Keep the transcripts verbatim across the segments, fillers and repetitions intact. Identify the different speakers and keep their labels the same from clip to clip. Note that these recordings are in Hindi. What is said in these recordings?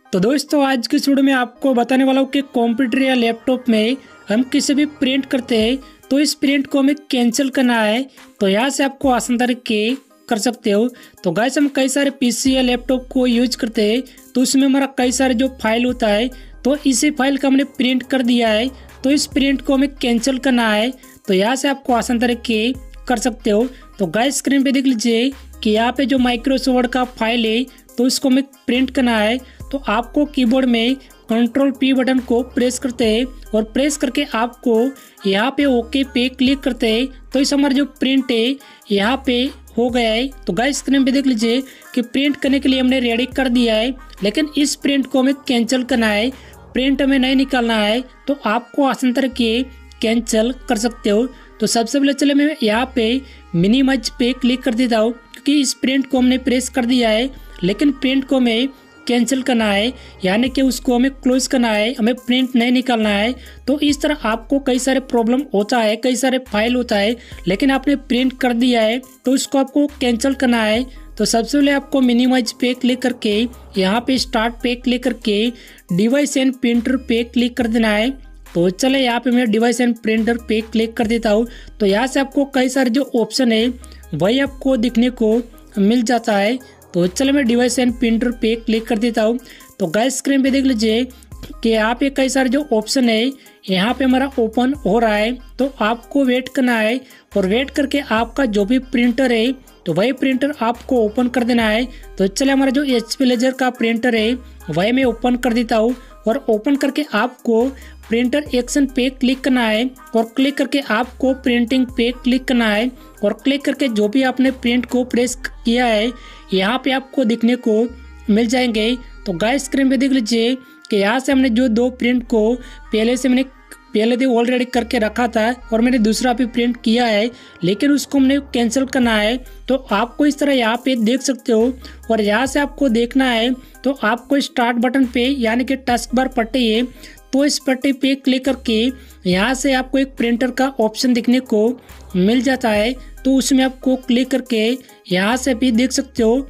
Speaker 1: तो दोस्तों आज की वीडियो में आपको बताने वाला हूँ कि कंप्यूटर या लैपटॉप में हम किसी भी प्रिंट करते हैं तो इस प्रिंट को हमें कैंसिल करना है। तो यहाँ से आपको आसान तरीके कर सकते हो। तो गाइस हम कई सारे पीसी या लैपटॉप को यूज करते हैं तो उसमें हमारा कई सारे जो फाइल होता है तो इसी फाइल का हमने प्रिंट कर दिया है तो इस प्रिंट को हमें कैंसिल करना है। तो यहाँ से आपको आसान तरीके कर सकते हो। तो गाइस स्क्रीन पे देख लीजिए कि यहाँ पे जो माइक्रोसॉफ्ट वर्ड का फाइल है तो इसको हमें प्रिंट करना है। तो आपको कीबोर्ड में कंट्रोल पी बटन को प्रेस करते हैं और प्रेस करके आपको यहाँ पे ओके पे क्लिक करते हैं तो इस हमारा जो प्रिंट है यहाँ पे हो गया है। तो गाइस स्क्रीन पे देख लीजिए कि प्रिंट करने के लिए हमने रेडी कर दिया है, लेकिन इस प्रिंट को हमें कैंसिल करना है, प्रिंट हमें नहीं निकालना है। तो आपको आसान तरीके कैंसिल कर सकते हो। तो सबसे पहले चले मैं यहाँ पे मिनिमाइज पे क्लिक कर देता हूँ क्योंकि इस प्रिंट को हमने प्रेस कर दिया है, लेकिन प्रिंट को हमें कैंसिल करना है, यानी कि उसको हमें क्लोज करना है, हमें प्रिंट नहीं निकालना है। तो इस तरह आपको कई सारे प्रॉब्लम होता है, कई सारे फाइल होता है, लेकिन आपने प्रिंट कर दिया है तो उसको आपको कैंसिल करना है। तो सबसे पहले आपको मिनिमाइज पे क्लिक करके यहाँ पे स्टार्ट पे क्लिक करके डिवाइस एंड प्रिंटर पे क्लिक कर देना है। तो चले यहाँ पे मैं डिवाइस एंड प्रिंटर पे क्लिक कर देता हूँ। तो यहाँ से आपको कई सारे जो ऑप्शन है वही आपको दिखने को मिल जाता है। तो चलो मैं डिवाइस एंड प्रिंटर पे क्लिक कर देता हूँ। तो गाइस स्क्रीन पे देख लीजिए कि यहाँ पे कई सारे जो ऑप्शन है यहाँ पे हमारा ओपन हो रहा है। तो आपको वेट करना है और वेट करके आपका जो भी प्रिंटर है तो वही प्रिंटर आपको ओपन कर देना है। तो चले हमारा जो एच पी लेजर का प्रिंटर है वही मैं ओपन कर देता हूँ और ओपन करके आपको प्रिंटर एक्शन पे क्लिक करना है और क्लिक करके आपको प्रिंटिंग पे क्लिक करना है और क्लिक करके जो भी आपने प्रिंट को प्रेस किया है यहाँ पे आपको दिखने को मिल जाएंगे। तो गाइस स्क्रीन पे देख लीजिए कि यहाँ से हमने जो दो प्रिंट को पहले से मैंने पहले से ऑलरेडी करके रखा था और मैंने दूसरा भी प्रिंट किया है, लेकिन उसको हमने कैंसिल करना है। तो आपको इस तरह यहाँ पे देख सकते हो और यहाँ से आपको देखना है तो आपको स्टार्ट बटन पे यानी कि टास्क बार पट्टी है तो इस पट्टी पे क्लिक करके यहाँ से आपको एक प्रिंटर का ऑप्शन दिखने को मिल जाता है। तो उसमें आपको क्लिक करके यहाँ से भी देख सकते हो।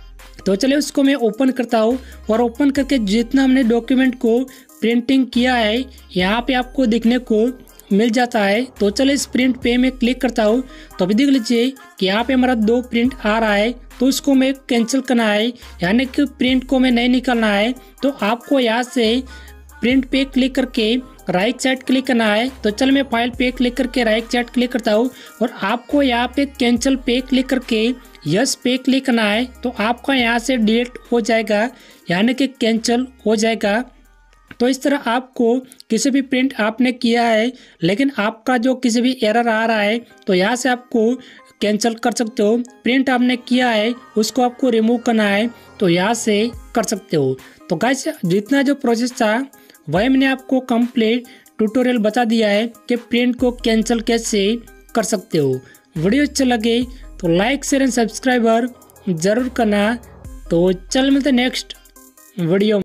Speaker 1: तो चलिए उसको मैं ओपन करता हूँ और ओपन करके जितना हमने डॉक्यूमेंट को प्रिंटिंग किया है यहाँ पे आपको दिखने को मिल जाता है। तो चलिए इस प्रिंट पे मैं क्लिक करता हूँ। तो अभी देख लीजिए कि यहाँ पे हमारा दो प्रिंट आ रहा है तो उसको मैं कैंसिल करना है, यानी कि प्रिंट को मैं नहीं निकालना है। तो आपको यहाँ से प्रिंट पे क्लिक करके राइट साइड क्लिक करना है। तो चल मैं फाइल पे क्लिक करके राइट साइड क्लिक करता हूँ और आपको यहाँ पे कैंसिल पे क्लिक करके यस पे क्लिक करना है। तो आपका यहाँ से डिलीट हो जाएगा, यानी कि कैंसिल हो जाएगा। तो इस तरह आपको किसी भी प्रिंट आपने किया है लेकिन आपका जो किसी भी एरर आ रहा है तो यहाँ से आपको कैंसिल कर सकते हो। प्रिंट आपने किया है उसको आपको रिमूव करना है तो यहाँ से कर सकते हो। तो गाइस जितना जो प्रोसेस था वही मैंने आपको कंप्लीट ट्यूटोरियल बता दिया है कि प्रिंट को कैंसिल कैसे कर सकते हो। वीडियो अच्छा लगे तो लाइक शेयर एंड सब्सक्राइबर जरूर करना। तो चल मिलते नेक्स्ट वीडियो।